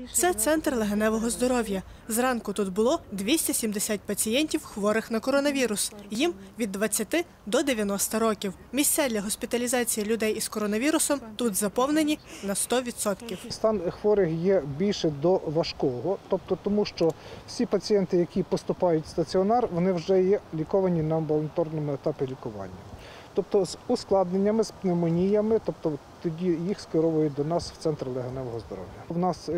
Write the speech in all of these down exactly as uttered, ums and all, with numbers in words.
Це центр легеневого здоров'я. Зранку тут було двісті сімдесят пацієнтів, хворих на коронавірус. Їм від двадцяти до дев'яноста років. Місця для госпіталізації людей із коронавірусом тут заповнені на сто відсотків. Стан хворих є більше до важкого, тобто тому, що всі пацієнти, які поступають в стаціонар, вони вже є ліковані на амбулаторному етапі лікування. Тобто з ускладненнями, з пневмоніями, тобто тоді їх скеровують до нас в центр легеневого здоров'я. У нас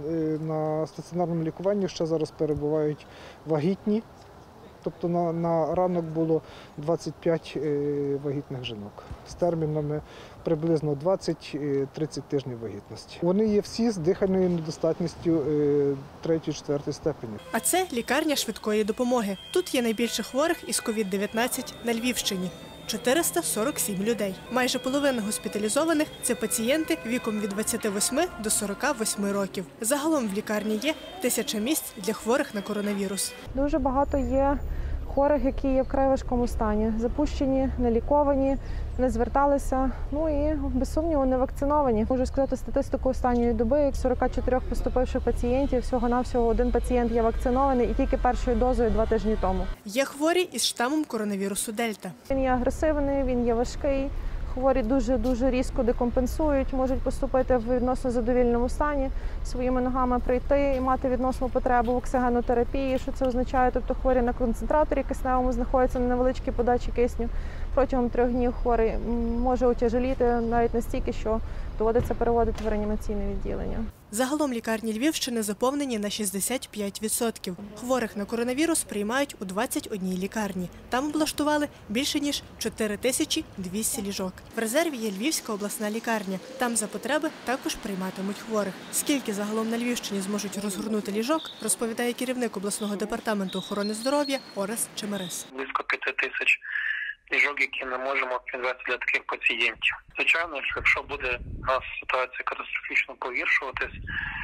на стаціонарному лікуванні ще зараз перебувають вагітні, тобто на, на ранок було двадцять п'ять вагітних жінок з термінами приблизно двадцять-тридцять тижнів вагітності. Вони є всі з дихальною недостатністю третьої-четвертої степені. А це лікарня швидкої допомоги. Тут є найбільше хворих із ковід дев'ятнадцять на Львівщині. чотириста сорок сім людей. Майже половина госпіталізованих – це пацієнти віком від двадцяти восьми до сорока восьми років. Загалом в лікарні є тисяча місць для хворих на коронавірус. Дуже багато є хворих, які є в вкрай важкому стані. Запущені, неліковані, не зверталися, ну і, без сумніву, не вакциновані. Можу сказати статистику останньої доби, як сорока чотирьох поступивших пацієнтів, всього-навсього один пацієнт є вакцинований і тільки першою дозою два тижні тому. Є хворі із штамом коронавірусу Дельта. Він є агресивний, він є важкий. Хворі дуже-дуже різко декомпенсують, можуть поступити в відносно задовільному стані, своїми ногами прийти і мати відносну потребу в оксигенотерапії. Що це означає? Тобто хворі на концентраторі кисневому знаходяться на невеличкій подачі кисню. Протягом трьох днів хворий може отяжеліти навіть настільки, що доводиться переводити в реанімаційне відділення. Загалом лікарні Львівщини заповнені на шістдесят п'ять відсотків. Хворих на коронавірус приймають у двадцять одній лікарні. Там облаштували більше ніж чотири тисячі двісті ліжок. В резерві є Львівська обласна лікарня. Там за потреби також прийматимуть хворих. Скільки загалом на Львівщині зможуть розгорнути ліжок, розповідає керівник обласного департаменту охорони здоров'я Орес Чемерис. Близько п'яти тисяч ліжок, які ми можемо відвести для таких пацієнтів. Звичайно, якщо буде у нас ситуація катастрофічно погіршуватись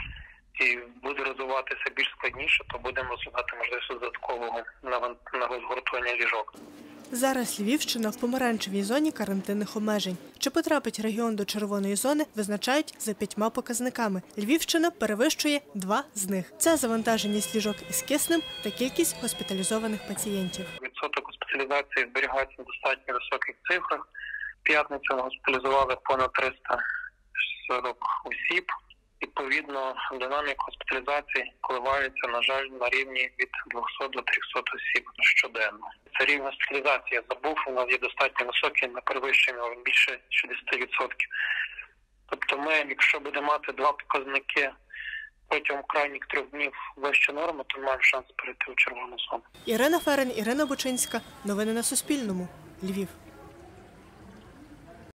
і буде розвиватися більш складніше, то будемо розглядати можливість додаткового на розгортування ліжок. Зараз Львівщина в помаранчевій зоні карантинних обмежень. Чи потрапить регіон до червоної зони, визначають за п'ятьма показниками. Львівщина перевищує два з них. Це завантаженість ліжок із киснем та кількість госпіталізованих пацієнтів. Відсоток госпіталізації зберігається на достатньо високих цифрах. П'ятницю ми госпіталізували понад триста сорок осіб. Відповідно, динаміка госпіталізації коливається, на жаль, на рівні від двохсот до трьохсот осіб щоденно. Це рівень госпіталізації, я забув, у нас є достатньо високий, ми перевищуємо більше шістдесят відсотків. Тобто ми, якщо будемо мати два показники протягом крайніх трьох днів вище норми, то маємо шанс перейти у червону зону. Ірина Ферен, Ірина Бучинська. Новини на Суспільному. Львів.